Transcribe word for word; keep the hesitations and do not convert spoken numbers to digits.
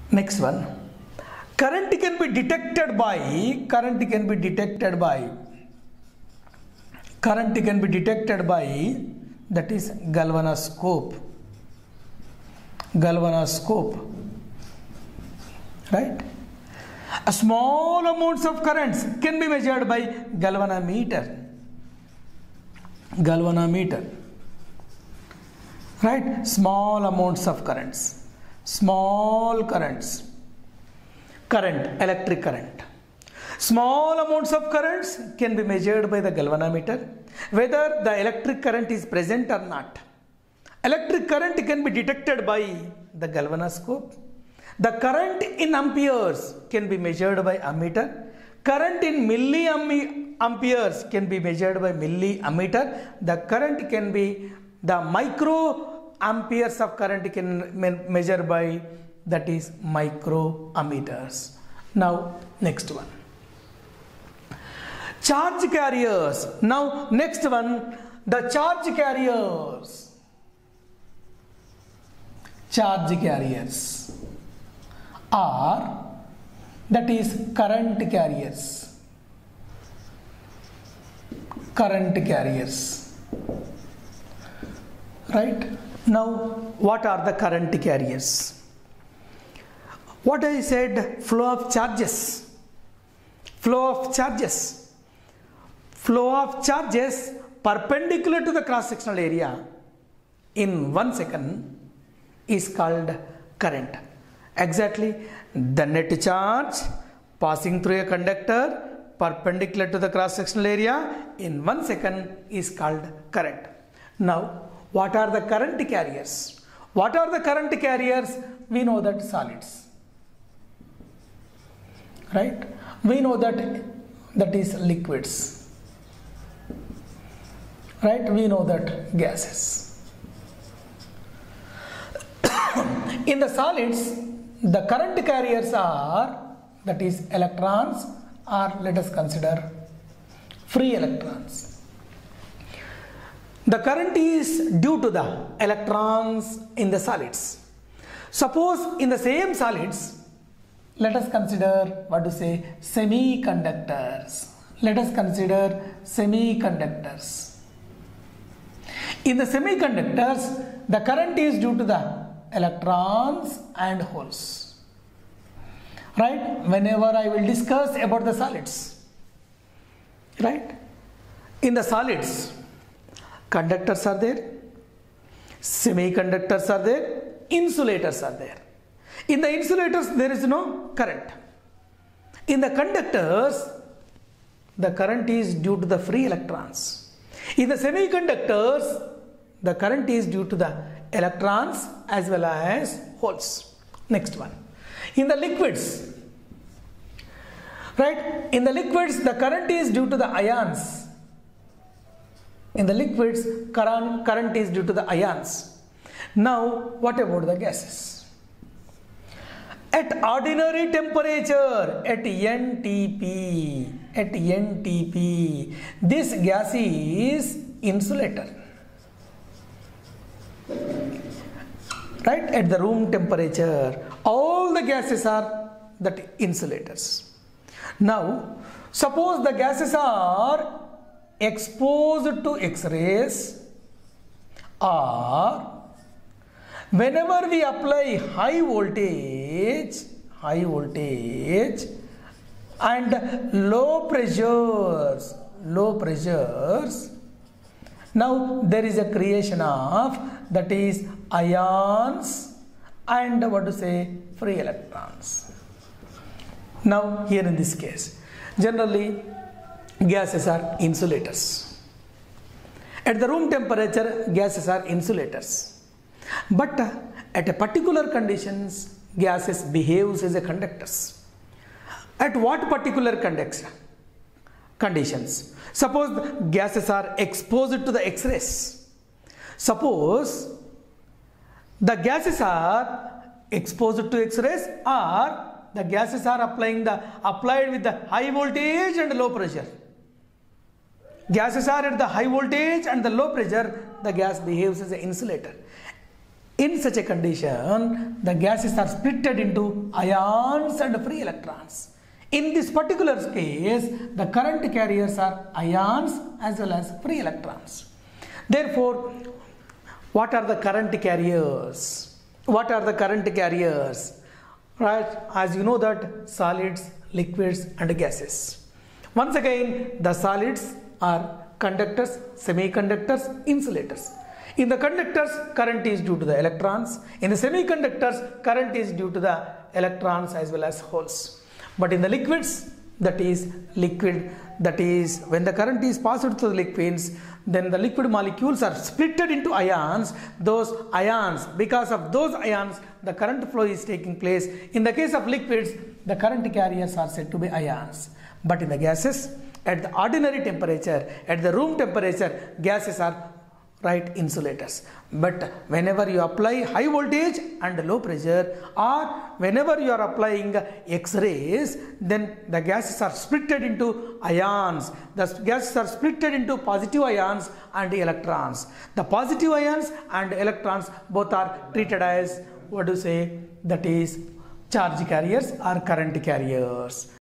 Next one. Current can be detected by, current can be detected by, current can be detected by, that is galvanoscope, galvanoscope, right? A small amounts of currents can be measured by galvanometer, galvanometer, right? Small amounts of currents, small currents, current, electric current. Small amounts of currents can be measured by the galvanometer, whether the electric current is present or not. Electric current can be detected by the galvanoscope. The current in amperes can be measured by ammeter. Current in milliamperes can be measured by milliammeter. The current can be, the microamperes of current can me measure by, that is microammeters. Now next one. Charge carriers. Now next one, the charge carriers. Charge carriers are, that is current carriers, current carriers, right? Now what are the current carriers? What I said, flow of charges, flow of charges, flow of charges perpendicular to the cross sectional area in one second is called current. Exactly, the net charge passing through a conductor perpendicular to the cross sectional area in one second is called current. Now what are the current carriers? What are the current carriers? We know that solids, right? We know that that is liquids, right? We know that gases. In the solids, the current carriers are, that is electrons, or let us consider free electrons. The current is due to the electrons in the solids. Suppose in the same solids, let us consider what to say, semiconductors. Let us consider semiconductors. In the semiconductors, the current is due to the electrons and holes, right? Whenever I will discuss about the solids, right? In the solids, conductors are there, semiconductors are there, insulators are there. In the insulators, there is no current. In the conductors, the current is due to the free electrons. In the semiconductors, the current is due to the electrons as well as holes. Next one. In the liquids, right? In the liquids, the current is due to the ions. In the liquids, current, current is due to the ions. Now, what about the gases? At ordinary temperature, at N T P, at N T P, this gas is insulator. Right? At the room temperature, all the gases are that insulators. Now, suppose the gases are exposed to X-rays, or whenever we apply high voltage, high voltage and low pressures, low pressures, now there is a creation of, that is ions and what to say, free electrons. Now here in this case, generally gases are insulators. At the room temperature, gases are insulators. But uh, at a particular conditions, gases behaves as a conductors. At what particular conductor? Conditions. Suppose gases are exposed to the X-rays. Suppose the gases are exposed to X-rays, or the gases are applying the applied with the high voltage and low pressure. Gases are at the high voltage and the low pressure, the gas behaves as an insulator. In such a condition, the gases are splitted into ions and free electrons. In this particular case, the current carriers are ions as well as free electrons. Therefore, what are the current carriers? What are the current carriers? Right, as you know that solids, liquids and gases. Once again, the solids are conductors, semiconductors, insulators. In the conductors, current is due to the electrons. In the semiconductors, current is due to the electrons as well as holes. But in the liquids, that is liquid, that is when the current is passed through the liquids, then the liquid molecules are splitted into ions. Those ions, because of those ions, the current flow is taking place. In the case of liquids, the current carriers are said to be ions. But in the gases, at the ordinary temperature, at the room temperature, gases are right insulators. But whenever you apply high voltage and low pressure, or whenever you are applying X-rays, then the gases are splitted into ions. The gases are splitted into positive ions and electrons. The positive ions and electrons both are treated as, what do you say, that is charge carriers or current carriers.